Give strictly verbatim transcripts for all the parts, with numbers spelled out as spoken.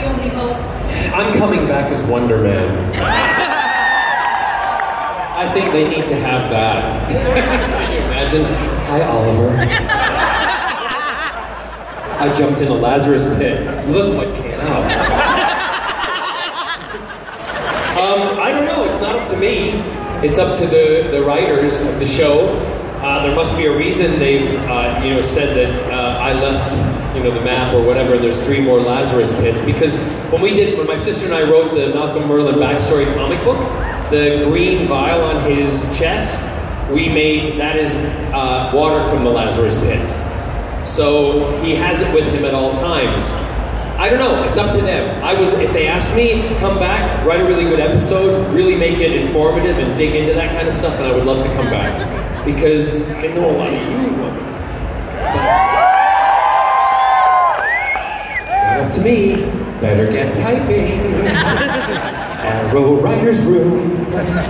doing the most... I'm coming back as Wonder Man. I think they need to have that. Can you imagine? Hi, Oliver. I jumped in a Lazarus pit. Look what came out. um, I don't know. It's not up to me. It's up to the, the writers of the show. Uh, there must be a reason they've, uh, you know, said that uh, I left, you know, the map or whatever. And there's three more Lazarus pits because when we did, when my sister and I wrote the Malcolm Merlin backstory comic book, the green vial on his chest, we made that is uh, water from the Lazarus pit. So he has it with him at all times. I don't know. It's up to them. I would, if they asked me to come back, write a really good episode, really make it informative, and dig into that kind of stuff, and I would love to come back. Because I know a lot of you women. It's not up to me. Better get typing. Arrow writer's room.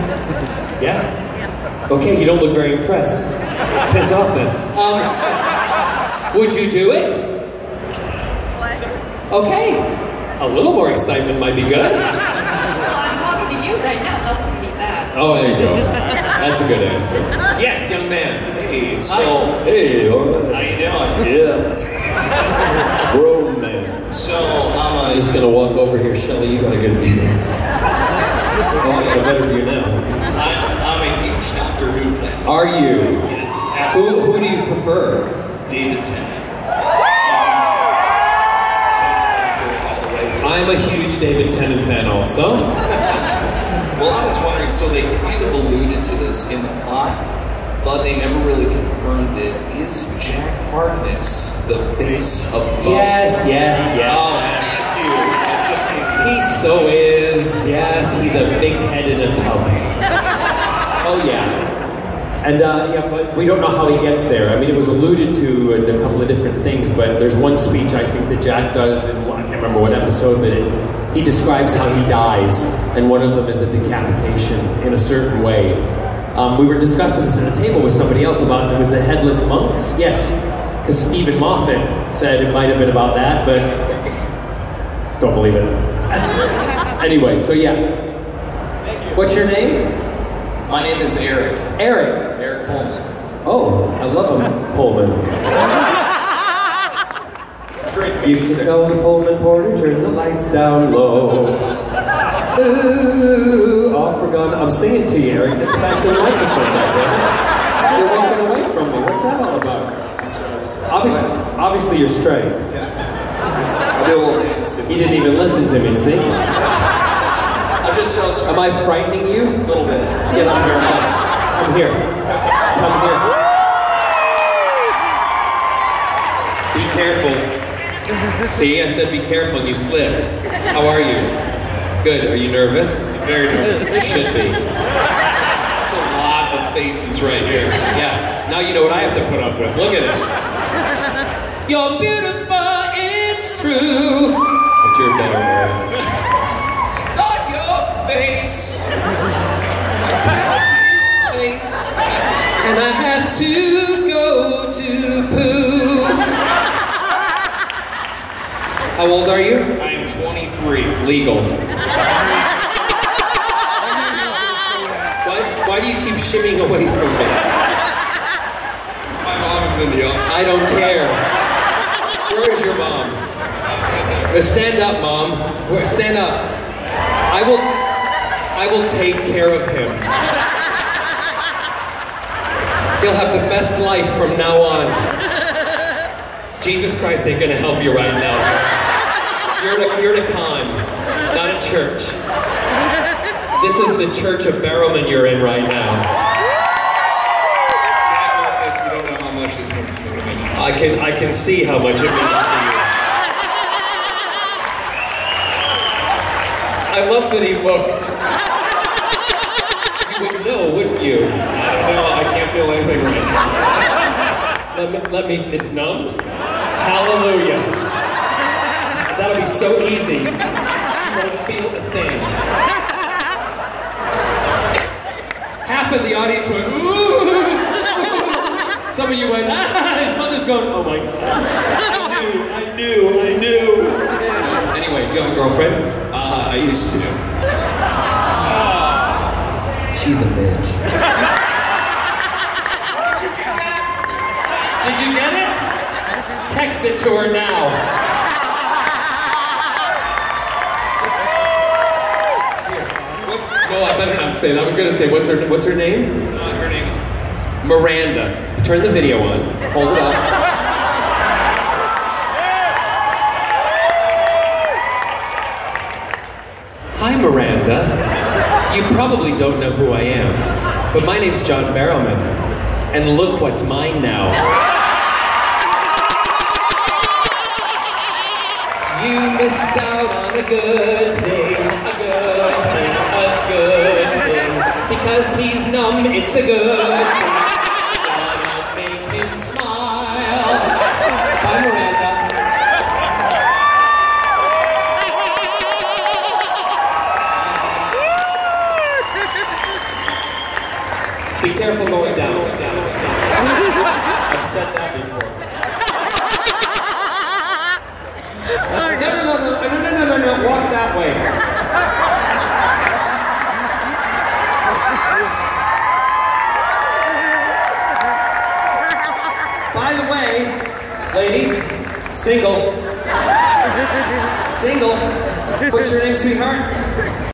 Yeah? Okay, you don't look very impressed. Piss off then. Um, would you do it? What? Okay. A little more excitement might be good. Well, I'm talking to you right now. Nothing can beat that. Oh, there you go. That's a good answer. Yes, young man. Hey, so... Hi. Hey, all right. How you doing? Yeah. Bro, man. So, I'm I'm a... just gonna walk over here. Shelly, you got a good view. I got a better view now. I'm, I'm a huge Doctor Who fan. Are you? Yes, Who, absolutely. who do you prefer? David Tennant. I'm a huge David Tennant fan also. Well, I was wondering, so they kind of alluded to this in the plot, but they never really confirmed it. Is Jack Harkness the face of love? Yes, yes, yes. Oh, thank you. I just He so is. Yes, he's a big head in a tub. Oh yeah. And uh, yeah, but we don't know how he gets there. I mean, it was alluded to in a couple of different things, but there's one speech I think that Jack does in, I can't remember what episode, but it, he describes how he dies, and one of them is a decapitation in a certain way. Um, we were discussing this at a table with somebody else about it. It was the headless monks. Yes, because Stephen Moffat said it might have been about that, but don't believe it. Anyway, so yeah. Thank you. What's your name? My name is Eric. Eric. Eric Pullman. Oh, I love him, Pullman. It's great to meet You you, can sir. tell the Pullman porter, turn the lights down low. Ooh, off we're gone. I'm singing to you, Eric. Get back to the microphone back there. You're walking away from me. What's that all about? I'm sorry. Obviously, obviously you're straight. Yeah. I'll do a little dance. He didn't even listen to me, see? I'm just so sorry. Am I frightening you? A little bit. Get up here, Alex. Come here. Come here. Be careful. See, I said be careful and you slipped. How are you? Good. Are you nervous? Very nervous. You should be. That's a lot of faces right here. Yeah. Now you know what I have to put up with. Look at it. You're beautiful, it's true. But you're better, Eric. Saw your face. face. And I have to go to poo. How old are you? I am twenty-three. Legal. why, why do you keep shimmying away from me? My mom's in the office. I don't care. Where is your mom? Uh, Stand up, Mom. Where- Stand up. I will, I will take care of him. He'll have the best life from now on. Jesus Christ ain't gonna help you right now. You're at a, you're at a con, not a church. This is the church of Barrowman you're in right now. Jack Harkness, you don't know how much this means to me. I can, I can see how much it means to you. I love that he looked. You would know, wouldn't you? I don't know, I can't feel anything right now. Let me, let me, it's numb? Hallelujah. That'll be so easy. You won't feel a thing. Half of the audience went, ooh. Some of you went, ah, his mother's going, oh my God. I knew, I knew, I knew. Anyway, do you have a girlfriend? Uh, I used to. She's a bitch. Did you get it? Text it to her now. Here. What? No, I better not say that. I was going to say, what's her, what's her name? Uh, her name is Miranda. Turn the video on. Hold it up. Hi, Miranda. You probably don't know who I am, but my name's John Barrowman, and look what's mine now. You missed out on a good thing, a good thing, a good thing, because he's numb, it's a good thing. Gonna make him smile. Bye, Miranda. Be careful going down. Going down, going down. I've said that before. No, no, no, no, no, no, no, no, no, walk that way. By the way, ladies, single. Single. What's your name, sweetheart?